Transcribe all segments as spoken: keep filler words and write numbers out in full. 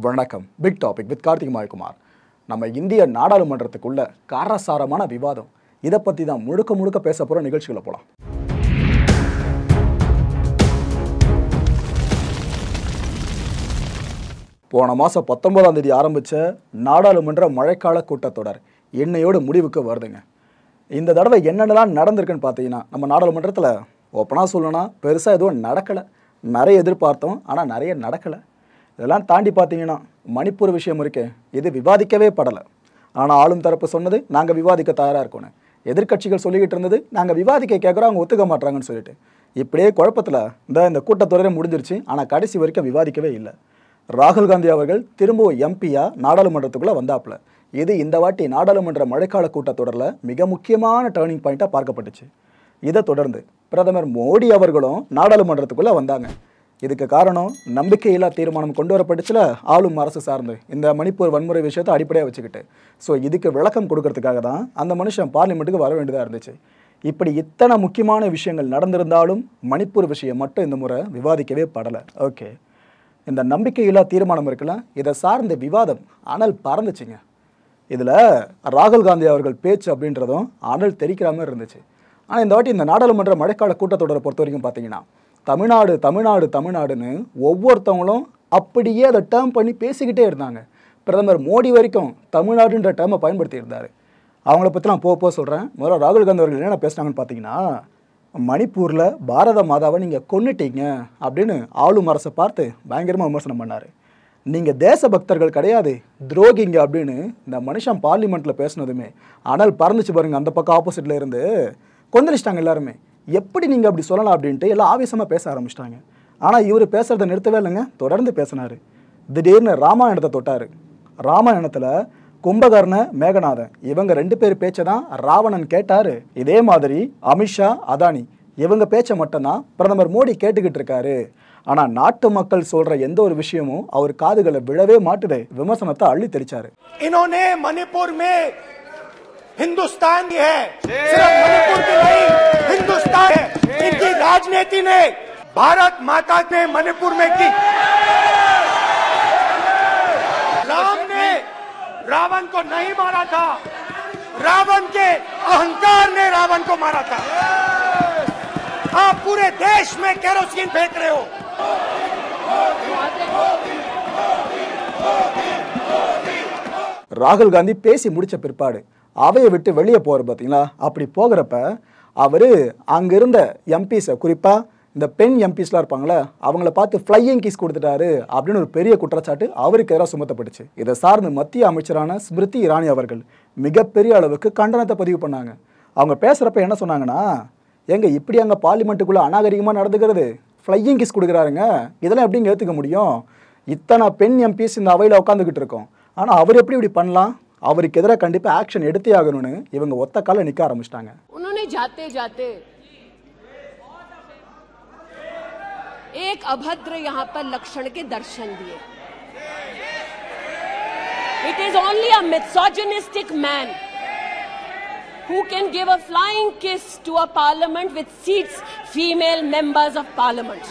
வணக்கம். Big topic with Karthik Mayakumar. நம்ம இந்திய நாடாளுமன்றத்துக்குள்ள காரசாரமான விவாதம். இதை பற்றி தான் முழுக்க முழுக்க பேச போகிற நிகழ்ச்சிகளை போகலாம். போன மாதம் பத்தொன்பதாம் தேதி ஆரம்பித்த நாடாளுமன்ற மழைக்கால கூட்டத்தொடர் என்னையோடு முடிவுக்கு வருதுங்க. இந்த தடவை என்னென்னலாம் நடந்திருக்குன்னு பார்த்தீங்கன்னா, நம்ம நாடாளுமன்றத்தில் ஓப்பனாக சொல்லணும்னா பெருசாக எதுவும் நடக்கலை. நிறைய எதிர்பார்த்தோம், ஆனால் நிறைய நடக்கலை. இதெல்லாம் தாண்டி பார்த்தீங்கன்னா மணிப்பூர் விஷயம் இருக்கே, இது விவாதிக்கவே படலை. ஆனால் ஆளும் தரப்பு சொன்னது நாங்கள் விவாதிக்க தயாராக இருக்கணும், எதிர்கட்சிகள் சொல்லிக்கிட்டு இருந்தது நாங்கள் விவாதிக்க கேட்குறோம், அவங்க ஒத்துக்க மாட்டாங்கன்னு சொல்லிட்டு இப்படியே குழப்பத்தில் இந்த இந்த கூட்டத்தொடரே முடிஞ்சிருச்சு. ஆனால் கடைசி வரைக்கும் விவாதிக்கவே இல்லை. ராகுல் காந்தி அவர்கள் திரும்பவும் எம்பியா நாடாளுமன்றத்துக்குள்ளே வந்தாப்புல. இது இந்த வாட்டி நாடாளுமன்ற மழைக்கால கூட்டத்தொடரில் மிக முக்கியமான டேர்னிங் பாயிண்ட்டாக பார்க்கப்பட்டுச்சு. இதை தொடர்ந்து பிரதமர் மோடி அவர்களும் நாடாளுமன்றத்துக்குள்ளே வந்தாங்க. இதுக்கு காரணம் நம்பிக்கையில்லா தீர்மானம் கொண்டு வரப்பட்டுச்சுல ஆளும் அரசு சார்ந்து இந்த மணிப்பூர் வன்முறை விஷயத்தை அடிப்படையாக வச்சுக்கிட்டு. ஸோ இதுக்கு விளக்கம் கொடுக்கறதுக்காக தான் அந்த மனுஷன் பார்லிமெண்ட்டுக்கு வர வேண்டியதாக இருந்துச்சு. இப்படி இத்தனை முக்கியமான விஷயங்கள் நடந்திருந்தாலும் மணிப்பூர் விஷயம் மட்டும் இந்த முறை விவாதிக்கவே படலை. ஓகே, இந்த நம்பிக்கையில்லா தீர்மானம் இருக்குல்ல, இதை சார்ந்த விவாதம் அனல் பறந்துச்சுங்க. இதில் ராகுல் காந்தி அவர்கள் பேச்சு அப்படின்றதும் அனல் தெரிக்கிற மாதிரி இருந்துச்சு. ஆனால் இந்த வாட்டி இந்த நாடாளுமன்ற மழைக்கால கூட்டத்தொடரை பொறுத்த வரைக்கும் பார்த்தீங்கன்னா, தமிழ்நாடு தமிழ்நாடு தமிழ்நாடுன்னு ஒவ்வொருத்தவங்களும் அப்படியே அதை டேர்ம் பண்ணி பேசிக்கிட்டே இருந்தாங்க. பிரதமர் மோடி வரைக்கும் தமிழ்நாடுன்ற டேர்மை பயன்படுத்தி இருந்தார். அவங்கள பற்றி நான் போக போக சொல்கிறேன். முதல்ல ராகுல் காந்தி அவர்கள் என்ன பேசுனாங்கன்னு பார்த்தீங்கன்னா, மணிப்பூரில் பாரத மாதாவை நீங்கள் கொன்னுட்டீங்க அப்படின்னு ஆளும் அரசை பார்த்து பயங்கரமாக விமர்சனம் பண்ணார். நீங்கள் தேசபக்தர்கள் கிடையாது, துரோகிங்க அப்படின்னு இந்த மனுஷன் பார்லிமெண்ட்டில் பேசினதுமே ஆனால் பறந்துச்சு பாருங்க. அந்த பக்கம் ஆப்போசிட்டில் இருந்து கொந்தளிச்சிட்டாங்க எல்லாருமே. எப்படி நீங்கள் அப்படி சொல்லலாம் அப்படின்ட்டு எல்லாம் ஆவேசமாக பேச ஆரம்பிச்சிட்டாங்க. ஆனால் இவர் பேசுகிறத நிறுத்தவே இல்லைங்க, தொடர்ந்து பேசினார். திடீர்னு ராமாயணத்தை தொட்டார். ராமாயணத்தில் கும்பகர்ண மேகநாதன் இவங்க ரெண்டு பேர் பேச்சை தான் ராவணன் கேட்டார். இதே மாதிரி அமித்ஷா அதானி இவங்க பேச்சை மட்டும்தான் பிரதமர் மோடி கேட்டுக்கிட்டு இருக்காரு. ஆனால் நாட்டு மக்கள் சொல்கிற எந்த ஒரு விஷயமும் அவர் காதுகளை விழவே மாட்டுது. விமர்சனத்தை அள்ளி தெளிச்சாரு. इन्होंने मणिपुर में हिंदुस्तान की है, सिर्फ मणिपुर की नहीं, हिंदुस्तान है। इनकी राजनीति ने भारत माता ने मणिपुर में की। राम ने रावण को नहीं मारा था, रावण के अहंकार ने रावण को मारा था। आप पूरे देश में केरोसिन फेंक रहे हो। ராகுல் காந்தி பேசி முடிச்ச பிற்பாடு அவையை விட்டு வெளியே போகிற பார்த்தீங்களா, அப்படி போகிறப்ப அவர் அங்கே இருந்த எம்பிஸை, குறிப்பாக இந்த பெண் எம்பிஸ்லாம் இருப்பாங்களே, அவங்கள பார்த்து ஃப்ளையிங் கீஸ் கொடுத்துட்டாரு அப்படின்னு ஒரு பெரிய குற்றச்சாட்டு அவருக்கு எதிராக சுமத்தப்பட்டுச்சு. இதை சார்ந்து மத்திய அமைச்சரான ஸ்மிருதி இரானி அவர்கள் மிகப்பெரிய அளவுக்கு கண்டனத்தை பதிவு பண்ணாங்க. அவங்க பேசுகிறப்ப என்ன சொன்னாங்கன்னா, எங்க இப்படி அங்கே பார்லிமெண்ட்டுக்குள்ளே அநாகரிகமாக நடந்துக்கிறது, ஃப்ளையிங் கீஸ் கொடுக்குறாருங்க, இதெல்லாம் எப்படிங்க ஏற்றுக்க முடியும்? இத்தனை பெண் எம்பிஸ் இந்த அவையில் உட்காந்துக்கிட்டு இருக்கோம், ஆனால் அவர் எப்படி இப்படி பண்ணலாம்? அவருக்கு எதிராக கண்டிப்பா ஆக்ஷன் எடுத்தே ஆகணும்னு இவங்க ஒத்த கால நிக்க ஆரம்பிச்சிட்டாங்க. उन्होंने जाते जाते एक अभद्र यहाँ पर लक्षण के दर्शन दिए. It is only a misogynistic man who can give a flying kiss to a parliament with seats female members of parliament.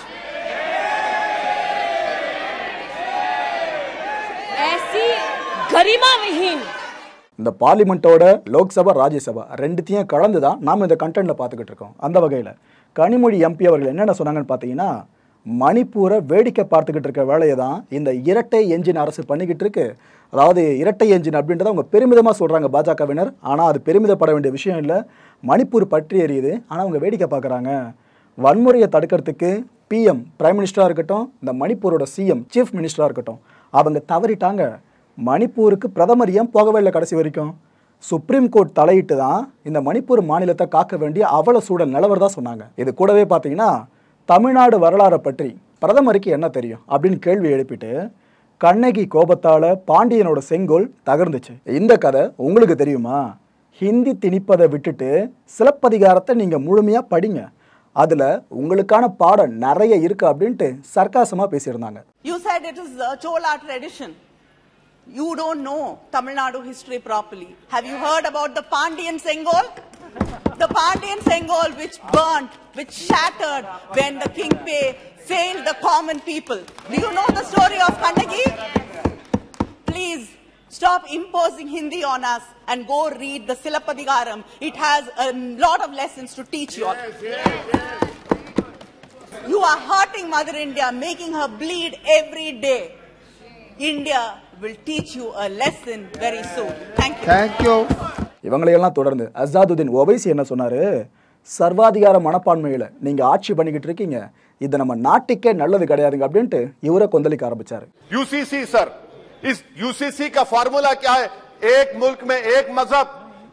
ऐसी गरिमा विहीन இந்த பார்லிமெண்ட்டோட லோக்சபா ராஜ்யசபா ரெண்டுத்தையும் கலந்து தான் நாம் இந்த கண்டென்ட்ல பார்த்துக்கிட்டு இருக்கோம். அந்த வகையில் கனிமொழி எம்பி அவர்கள் என்னென்ன சொன்னாங்கன்னு பார்த்தீங்கன்னா, மணிப்பூரை வேடிக்கை பார்த்துக்கிட்டு இருக்க வேலையை தான் இந்த இரட்டை என்ஜின் அரசு பண்ணிக்கிட்டு இருக்கு. அதாவது இரட்டை என்ஜின் அப்படின்றத அவங்க பெருமிதமாக சொல்கிறாங்க பாஜகவினர். ஆனால் அது பெருமிதப்பட வேண்டிய விஷயம் இல்லை. மணிப்பூர் பற்றி எரியுது, ஆனால் அவங்க வேடிக்கை பார்க்குறாங்க. வன்முறையை தடுக்கிறதுக்கு பிஎம் பிரைம் மினிஸ்டராக இருக்கட்டும், இந்த மணிப்பூரோட சிஎம் சீஃப் மினிஸ்டராக இருக்கட்டும், அவங்க தவறிட்டாங்க. மணிப்பூருக்கு பிரதமர் ஏன் போகவே இல்லை கடைசி வரைக்கும்? சுப்ரீம் கோர்ட் தலையிட்டு தான் இந்த மணிப்பூர் மாநிலத்தை காக்க வேண்டிய அவல சூழல் நிலவர் தான் சொன்னாங்க. இது கூடவே பார்த்தீங்கன்னா, தமிழ்நாடு வரலாறை பற்றி பிரதமருக்கு என்ன தெரியும் அப்படின்னு கேள்வி எழுப்பிட்டு, கண்ணகி கோபத்தால் பாண்டியனோட செங்கோல் தகர்ந்துச்சு. இந்த கதை உங்களுக்கு தெரியுமா? ஹிந்தி திணிப்பதை விட்டுட்டு சிலப்பதிகாரத்தை நீங்கள் முழுமையாக படிங்க, அதில் உங்களுக்கான பாடம் நிறைய இருக்கு அப்படின்ட்டு சர்க்காசமாக பேசியிருந்தாங்க. You said it is a Chola tradition. You don't know Tamil Nadu history properly. Have you heard about the Pandian Sengol? The Pandian Sengol which burnt, which shattered when the King Pei failed the common people. Do you know the story of Kannagi? please stop imposing Hindi on us and go read the Silappatikaram. It has a lot of lessons to teach you all. Yes, yes, yes. You are hurting Mother India, making her bleed every day. India will teach you a lesson very soon. Thank you. Thank you. இவங்களையெல்லாம் தொடர்ந்து அசாதுதீன் ஓவைசி என்ன சொன்னாரு, சர்வாதிகார மனப்பான்மையில நீங்க ஆட்சி பண்ணிக்கிட்டு இருக்கீங்க, இது நம்ம நாட்டுக்கே நல்லது கிடையாதுங்க அப்படின்ட்டு இவரை கொந்தளிக்க ஆரம்பிச்சாரு. यूसीसी सर, इस यूसीसी का फार्मूला क्या है? एक मुल्क में एक मजहब,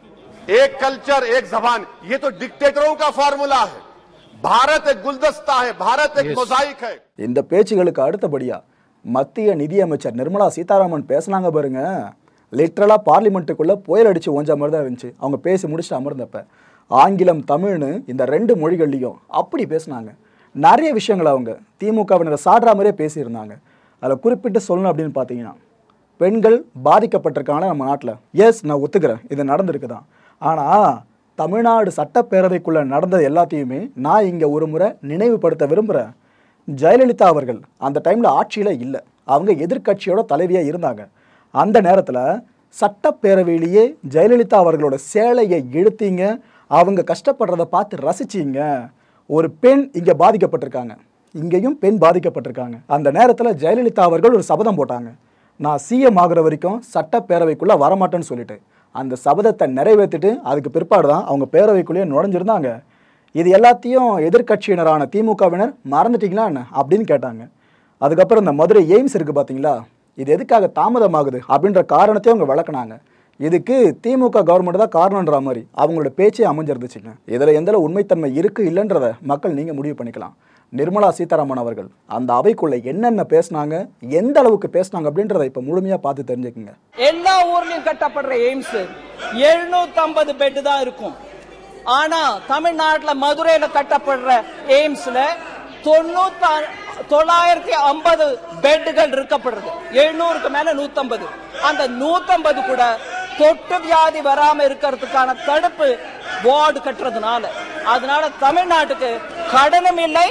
एक कल्चर, एक जबान. ये तो डिक्टेटरों का फार्मूला है. भारत एक गुलदस्ता है, भारत एक मोजाइक है. இந்த பேச்சுகளுக்கு அடுத்தபடியா மத்திய நிதியமைச்சர் நிர்மலா சீதாராமன் பேசினாங்க பாருங்க, லிட்டரலா பார்லிமெண்ட்டுக்குள்ள புயல் அடிச்சு ஓஞ்ச மாதிரி தான் இருந்துச்சு. அவங்க பேசி முடிச்சுட்டு அமர்ந்தப்ப ஆங்கிலம் தமிழ்னு இந்த ரெண்டு மொழிகள்லையும் அப்படி பேசினாங்க. நிறைய விஷயங்கள் அவங்க திமுகவினரை சாடுற மாதிரியே பேசியிருந்தாங்க. அதில் குறிப்பிட்டு சொல்லணும் அப்படின்னு பார்த்தீங்கன்னா, பெண்கள் பாதிக்கப்பட்டிருக்காங்க நம்ம நாட்டில். எஸ், நான் ஒத்துக்கிறேன், இது நடந்திருக்கு தான். ஆனால் தமிழ்நாடு சட்டப்பேரவைக்குள்ளே நடந்தது எல்லாத்தையுமே நான் இங்கே ஒரு முறை நினைவுபடுத்த விரும்புகிறேன். ஜெயலலிதா அவர்கள் அந்த டைமில் ஆட்சியில் இல்லை, அவங்க எதிர்கட்சியோட தலைவியாக இருந்தாங்க. அந்த நேரத்தில் சட்டப்பேரவையிலேயே ஜெயலலிதா அவர்களோட சேலையை இழுத்தீங்க, அவங்க கஷ்டப்படுறதை பார்த்து ரசிச்சிங்க. ஒரு பெண் இங்கே பாதிக்கப்பட்டிருக்காங்க, இங்கேயும் பெண் பாதிக்கப்பட்டிருக்காங்க. அந்த நேரத்தில் ஜெயலலிதா அவர்கள் ஒரு சபதம் போட்டாங்க, நான் சிஎம் ஆகிற வரைக்கும் சட்டப்பேரவைக்குள்ளே வரமாட்டேன்னு சொல்லிட்டு. அந்த சபதத்தை நிறைவேற்றிட்டு அதுக்கு பிற்பாடு தான் அவங்க பேரவைக்குள்ளேயே நுழைஞ்சிருந்தாங்க. இது எல்லாத்தையும் எதிர்கட்சியினரான திமுகவினர் மறந்துட்டீங்களா என்ன அப்படின்னு கேட்டாங்க. அதுக்கப்புறம் இந்த மதுரை எய்ம்ஸ் இருக்குது பார்த்தீங்களா, இது எதுக்காக தாமதமாகுது அப்படின்ற காரணத்தையும் அவங்க விளக்குனாங்க. இதுக்கு திமுக கவர்மெண்ட் தான் காரணன்ற மாதிரி அவங்களோட பேச்சே அமைஞ்சிருந்துச்சுங்க. இதில் எந்த உண்மைத்தன்மை இருக்குது இல்லைன்றத மக்கள் நீங்கள் முடிவு பண்ணிக்கலாம். நிர்மலா சீதாராமன் அவர்கள் அந்த அவைக்குள்ள என்னென்ன பேசினாங்க, எந்த அளவுக்கு பேசினாங்க அப்படின்றத இப்ப முழுமையா பார்த்து தெரிஞ்சுக்கங்க. எல்லா ஊர்லயும் கட்டப்படுற எய்ம்ஸ் எழுநூத்தி ஐம்பது பெட் தான் இருக்கும். ஆனா தமிழ்நாட்டுல மதுரையில கட்டப்படுற எய்ம்ஸ்ல தொண்ணூத்தி தொள்ளாயிரத்தி ஐம்பது பெட்டுகள் இருக்கப்படுறது. எழுநூறுக்கு மேல நூத்தி ஐம்பது. அந்த நூத்தி ஐம்பது கூட தொட்டு வியாதி வராம இருக்கிறதுக்கான தடுப்பு வார்டு கட்டுறதுனால, அதனால தமிழ்நாட்டுக்கு கடனும் இல்லை,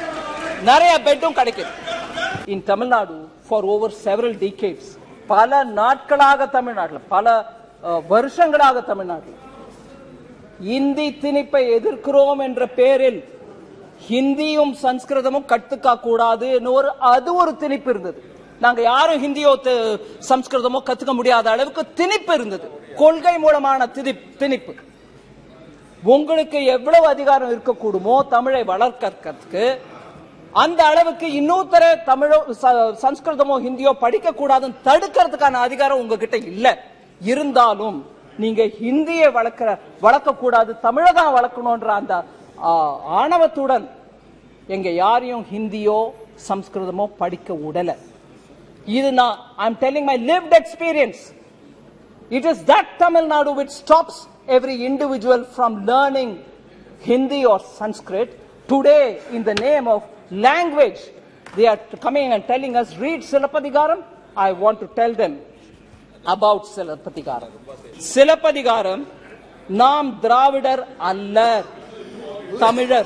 நிறைய பெட்டும் கிடைக்குது. In Tamil Nadu for over several decades, பல நாட்களாக தமிழ்நாட்டில், பல வருஷங்களாக தமிழ்நாட்டில் இந்தி திணிப்பை எதிர்க்கிறோம் என்ற பேரில் ஹிந்தியும் சம்ஸ்கிருதமும் கத்துக்க கூடாது ஒரு அது ஒரு திணிப்பு இருந்தது. நாங்க யாரும் ஹிந்தியோ சம்ஸ்கிருதமோ கத்துக்க முடியாத அளவுக்கு திணிப்பு இருந்தது, கொள்கை மூலமான திணிப்பு. உங்களுக்கு எவ்வளவு அதிகாரம் இருக்கக்கூடுமோ தமிழை வளர்க்கறதுக்கு, அந்த அளவுக்கு இன்னொருத்தர தமிழோ சம்ஸ்கிருதமோ ஹிந்தியோ படிக்க கூடாதுன்னு தடுக்கிறதுக்கான அதிகாரம் உங்ககிட்ட இல்ல. இருந்தாலும் நீங்க ஹிந்தியை வளர்க்கிற வளர்க்க கூடாது, தமிழகம் வளர்க்கணும்ன்ற அந்த ஆணவத்துடன் எங்க யாரையும் ஹிந்தியோ சம்ஸ்கிருதமோ படிக்க விடல. இது நான் I'm telling my lived experience. It is that Tamil Nadu which stops every individual from learning Hindi or Sanskrit. Today, in the name of language, they are coming and telling us, read Silappatikaram. I want to tell them about Silappatikaram. Silappatikaram, நாம் திராவிடர் அல்ல, தமிழர்.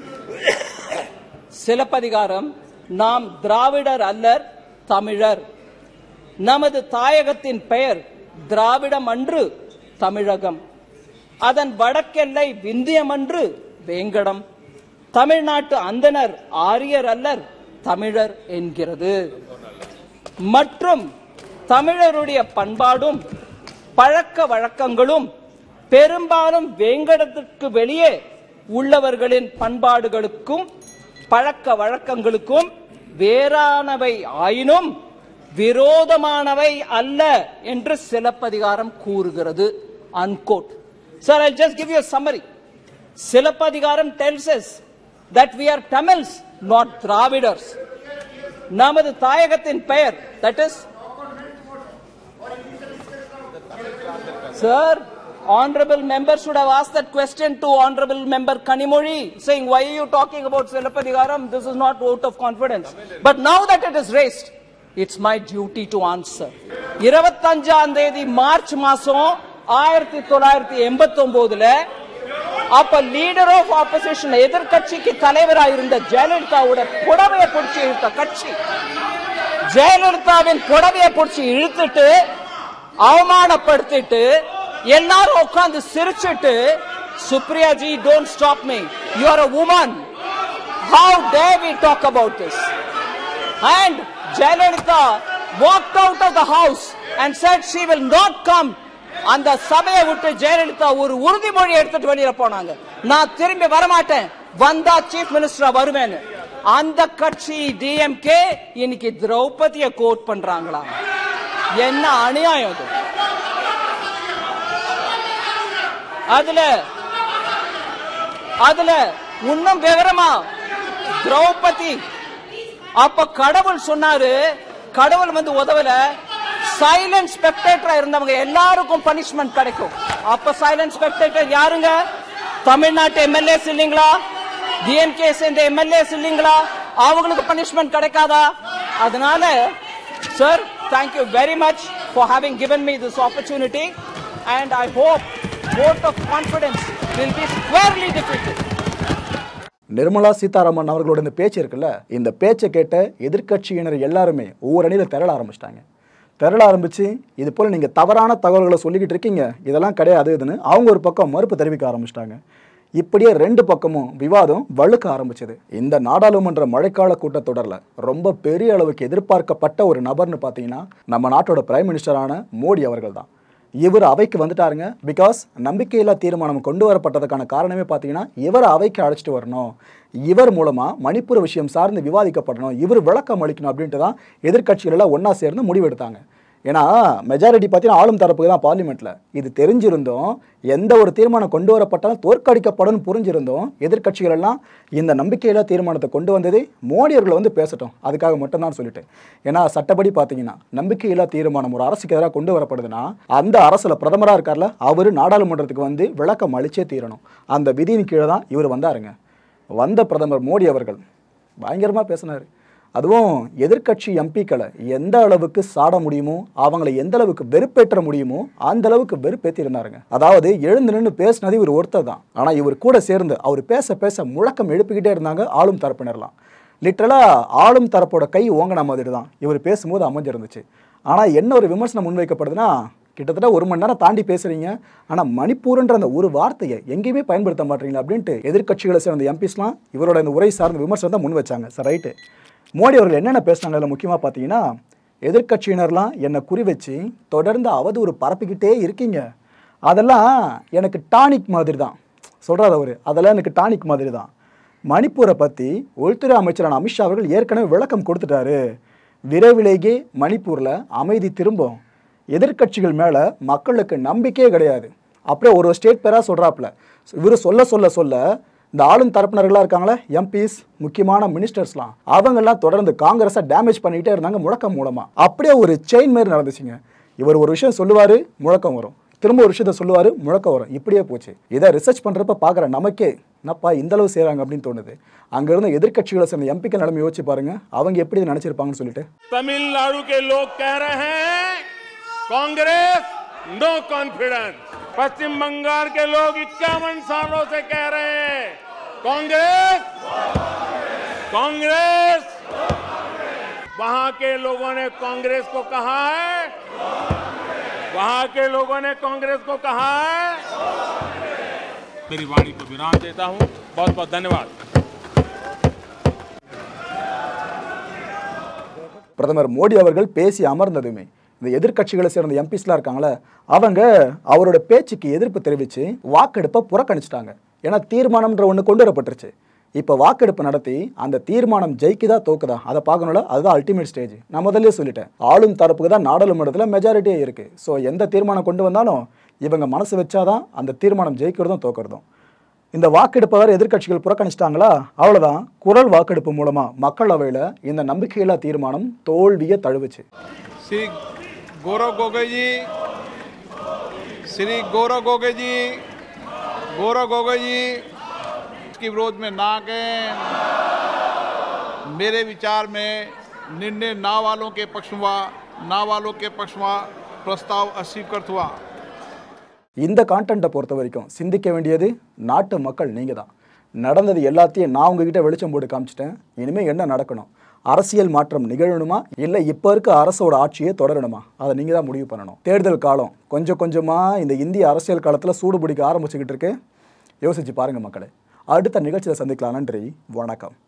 சிலப்பதிகாரம், நாம் திராவிடர் அல்லர், தமிழர். நமது தாயகத்தின் பெயர் திராவிடம் அன்று தமிழகம், அதன் வடக்கெல்லை விந்தியம் அன்று வேங்கடம். தமிழ்நாட்டு அந்தனர் ஆரியர் அல்லர், தமிழர் என்கிறது. மற்றும் தமிழருடைய பண்பாடும் பழக்க வழக்கங்களும் பெரும்பாலும் வேங்கடத்திற்கு வெளியே உள்ளவர்களின் பண்பாடுகளுக்கும் பழக்க வழக்கங்களுக்கும் வேறானவை ஆயினும் விரோதமானவை அல்ல என்று சிலப்பதிகாரம் கூறுகிறது. Unquote. Sir, I'll just give you a summary. Silappatikaram tells us that we are Tamils, not Dravidars. நமது தாயகத்தின் பெயர், that is, sir, honorable member should have asked that question to honorable member Kanimozhi, saying, why are you talking about Silappatikaram? This is not vote of confidence. But now that it is raised, it's my duty to answer. இருபத்தஞ்சாம் தேதி March மாசம் ஆயிரத்தி தொள்ளாயிரத்தி எண்பத்தி ஒன்பதுல அப்ப leader of opposition, எதிர்கட்சிக்கு தலைவராக இருந்த ஜெயலலிதாவோட புடவையை பிடிச்சி இழுத்த கட்சி ஜெயலலிதாவின் புடவையை பிடிச்சி இழுத்துட்டு அவமானப்படுத்திட்டு எல்லாரும் உட்கார்ந்து சிரிச்சிட்டு, Supriya ji, don't stop me. You are a woman. How dare we talk about this? And Jayalalitha walked out of the house and said she will not come. அந்த சபையை விட்டு ஜெயலலிதா ஒரு உறுதிமொழி எடுத்துட்டு வெளியில போனாங்க. நான் திரும்பி வரமாட்டேன், வந்தா சீஃப் மினிஸ்டரா வருவேன்னு. அந்த கட்சி டிஎம்கே இன்னைக்கு திரௌபதியை கோட் பண்றாங்களா? என்ன அநியாயம் இது! அதுல அதுல இன்னும் விவரமா திரௌபதி அப்ப கடவுள் சொன்னாரு, கடவுள் வந்து உதவல, சைலண்ட் ஸ்பெக்டேட்டரா இருந்தவங்க எல்லாருக்கும் பனிஷ்மெண்ட் கிடைக்கும். அப்ப சைலண்ட் ஸ்பெக்டேட்டர் யாருங்க? தமிழ்நாட்டு எம்எல்ஏஸ் இல்லீங்களா? டிஎம்கே சேர்ந்த எம்எல்ஏஸ் இல்லீங்களா? அவங்களுக்கு பனிஷ்மெண்ட் கிடைக்காதா? அதனால sir, thank you very much for having given me this opportunity, and I hope vote of confidence will be squarely defeated. Nirmala Sitharaman அவர்களோட இந்த பேச்சு இருக்குல்ல, இந்த பேச்சை கேட்ட எதிர்க்கட்சியினர் எல்லாருமே ஒவ்வொரு அணியில் திரள ஆரம்பிச்சிட்டாங்க. திரள ஆரம்பிச்சு இது போல் நீங்கள் தவறான தகவல்களை சொல்லிக்கிட்டு இருக்கீங்க, இதெல்லாம் கிடையாது இதுன்னு அவங்க ஒரு பக்கம் மறுப்பு தெரிவிக்க ஆரம்பிச்சிட்டாங்க. இப்படியே ரெண்டு பக்கமும் விவாதம் வழுக்க ஆரம்பிச்சது. இந்த நாடாளுமன்ற மழைக்கால கூட்டத்தொடரில் ரொம்ப பெரிய அளவுக்கு எதிர்பார்க்கப்பட்ட ஒரு நபர்னு பார்த்தீங்கன்னா நம்ம நாட்டோட பிரைம் மினிஸ்டரான மோடி அவர்கள் தான். இவர் அவைக்கு வந்துட்டாருங்க. பிகாஸ் நம்பிக்கையில்லா தீர்மானம் கொண்டு வரப்பட்டதுக்கான காரணமே பார்த்தீங்கன்னா இவர் அவைக்கு அழைச்சிட்டு வரணும், இவர் மூலமாக மணிப்பூர் விஷயம் சார்ந்து விவாதிக்கப்படணும், இவர் விளக்கம் அளிக்கணும் அப்படின்ட்டு தான் எதிர்க்கட்சிகளெல்லாம் ஒன்றா சேர்ந்து முடிவெடுத்தாங்க. ஏன்னா மெஜாரிட்டி பார்த்தீங்கன்னா ஆளும் தரப்புக்கு தான் பார்லிமெண்ட்டில். இது தெரிஞ்சிருந்தோம், எந்த ஒரு தீர்மானம் கொண்டு வரப்பட்டாலும் தோற்கடிக்கப்படும் புரிஞ்சிருந்தோம், எதிர்க்கட்சிகள் எல்லாம் இந்த நம்பிக்கையில்லா தீர்மானத்தை கொண்டு வந்ததே மோடி அவர்களை வந்து பேசட்டும் அதுக்காக மட்டும்தான் சொல்லிட்டு. ஏன்னா சட்டப்படி பார்த்தீங்கன்னா நம்பிக்கையில்லா தீர்மானம் ஒரு அரசுக்கு எதிராக கொண்டு வரப்படுதுன்னா அந்த அரசில் பிரதமராக இருக்கார்ல அவர் நாடாளுமன்றத்துக்கு வந்து விளக்கம் அளிச்சே தீரணும். அந்த விதியின் கீழே தான் இவர் வந்தாருங்க. வந்த பிரதமர் மோடி அவர்கள் பயங்கரமாக பேசினார். அதுவும் எதிர்க்கட்சி எம்பிக்களை எந்த அளவுக்கு சாட முடியுமோ, அவங்களை எந்த அளவுக்கு வெறுப்பேற்ற முடியுமோ அந்த அளவுக்கு வெறுப்பேற்றி இருந்தாருங்க. அதாவது எழுந்து நின்று பேசினது இவர் ஒருத்தர் தான், ஆனால் இவர் கூட சேர்ந்து அவர் பேச பேச முழக்கம் எழுப்பிக்கிட்டே இருந்தாங்க ஆளும் தரப்பினர்லாம். லிட்டரலாக ஆளும் தரப்போட கை ஓங்கின மாதிரி தான் இவர் பேசும்போது அமைஞ்சிருந்துச்சு. ஆனால் என்ன ஒரு விமர்சனம் முன்வைக்கப்படுதுன்னா, கிட்டத்தட்ட ஒரு மணி நேரம் தாண்டி பேசுறீங்க, ஆனால் மணிப்பூர்ன்ற அந்த ஒரு வார்த்தையை எங்கேயுமே பயன்படுத்த மாட்டீங்களா அப்படின்ட்டு எதிர்க்கட்சிகளை சேர்ந்த எம்பிஸ்லாம் இவரோட இந்த உரை சார்ந்த விமர்சனத்தை முன் வச்சாங்க. சார் ரைட்டு, மோடி அவர்கள் என்னென்ன பேசினாங்க அதில் முக்கியமாக பார்த்தீங்கன்னா, எதிர்க்கட்சியினர்லாம் என்னை குறி வச்சு தொடர்ந்து அவதூறு பரப்பிக்கிட்டே இருக்கீங்க, அதெல்லாம் எனக்கு டானிக் மாதிரி தான் சொல்கிறார் அவர், அதெல்லாம் எனக்கு டானிக் மாதிரி தான். மணிப்பூரை பற்றி உள்துறை அமைச்சரான அமித்ஷா அவர்கள் ஏற்கனவே விளக்கம் கொடுத்துட்டாரு, விரைவிலேயே மணிப்பூரில் அமைதி திரும்பும், எதிர்க்கட்சிகள் மேலே மக்களுக்கு நம்பிக்கையே கிடையாது. அப்படியே ஒரு ஸ்டேட் பேராக சொல்கிறாப்புல. இவர் சொல்ல சொல்ல சொல்ல இந்த ஆளும் தரப்பினர்களாக இருக்காங்களே எம்பிஸ், முக்கியமான மினிஸ்டர்ஸ்லாம், அவங்கெல்லாம் தொடர்ந்து காங்கிரஸை டேமேஜ் பண்ணிக்கிட்டே இருந்தாங்க முழக்கம் மூலமாக. அப்படியே ஒரு செயின் மாரி நடந்துச்சுங்க. இவர் ஒரு விஷயம் சொல்லுவார், முழக்கம் வரும், திரும்ப ஒரு விஷயத்த சொல்லுவார், முழக்கம் வரும், இப்படியே போச்சு. இதை ரிசர்ச் பண்ணுறப்ப பார்க்குற நமக்கே என்னப்பா இந்த அளவு செய்கிறாங்க அப்படின்னு தோணுது. அங்கேருந்து எதிர்க்கட்சிகளை சேர்ந்த எம்பிக்கள் நிலைமை யோசிச்சு பாருங்க, அவங்க எப்படி நினைச்சிருப்பாங்கன்னு சொல்லிட்டு. तमिलनाडु के लोग कह रहे हैं कांग्रेस नो कॉन्फिडेंस, पश्चिम बंगाल के लोग इक्यावन सालों से कह रहे हैं कांग्रेस कांग्रेस, वहां के लोगों ने कांग्रेस को कहा है, वहां के लोगों ने कांग्रेस को कहा है। मेरी वाणी को विराम देता हूं, बहुत बहुत धन्यवाद। பிரதமர் மோடி அவர்கள் பேசி அமர்ந்ததுமே இந்த எதிர்க்கட்சிகளை சேர்ந்த எம்பிஸ்லாம் இருக்காங்களே அவங்க அவரோட பேச்சுக்கு எதிர்ப்பு தெரிவித்து வாக்கெடுப்பை புறக்கணிச்சிட்டாங்க. ஏன்னா தீர்மானம்ன்ற ஒன்று கொண்டு வரப்பட்டுருச்சு. இப்போ வாக்கெடுப்பு நடத்தி அந்த தீர்மானம் ஜெயிக்குதா தோக்குதா அதை பார்க்கணும்ல, அதுதான் அல்டிமேட் ஸ்டேஜ். நான் முதல்ல சொல்லிட்டேன், ஆளும் தரப்புக்கு தான் நாடாளுமன்றத்தில் மெஜாரிட்டியே இருக்குது. ஸோ எந்த தீர்மானம் கொண்டு வந்தாலும் இவங்க மனசு வச்சாதான் அந்த தீர்மானம் ஜெயிக்கிறதும் தோக்கிறதும். இந்த வாக்கெடுப்பை வேறு எதிர்க்கட்சிகள் புறக்கணிச்சிட்டாங்களா, அவ்வளோதான். குரல் வாக்கெடுப்பு மூலமாக மக்களவையில் இந்த நம்பிக்கையில்லா தீர்மானம் தோல்வியை தழுவுச்சு. श्री गौरव गोगोई जी श्री गौरव गोगोई जी गौरव गोगोई जी इसके विरोध में ना गए। मेरे विचार में निर्णय ना वालों के पक्ष में ना वालों के पक्ष में प्रस्ताव अस्वीकृत हुआ. இந்த கான்டென்ட்டை பொறுத்த வரைக்கும் சிந்திக்க வேண்டியது நாட்டு மக்கள் நீங்கள் தான். நடந்தது எல்லாத்தையும் நான் உங்ககிட்ட வெளிச்சம் போட்டு காமிச்சிட்டேன், இனிமேல் என்ன நடக்கணும் அரசியல் மாற்றம் நிகழணுமா இல்லை இப்போ இருக்க அரசோட ஆட்சியே தொடரணுமா? அதை நீங்கள் தான் முடிவு பண்ணணும். தேர்தல் காலம் கொஞ்சம் கொஞ்சமாக இந்த இந்திய அரசியல் காலத்தில் சூடு பிடிக்க ஆரம்பிச்சுக்கிட்டு இருக்கு. யோசிச்சு பாருங்கள் மக்களே. அடுத்த நிகழ்ச்சியில் சந்திக்கலாம். நன்றி, வணக்கம்.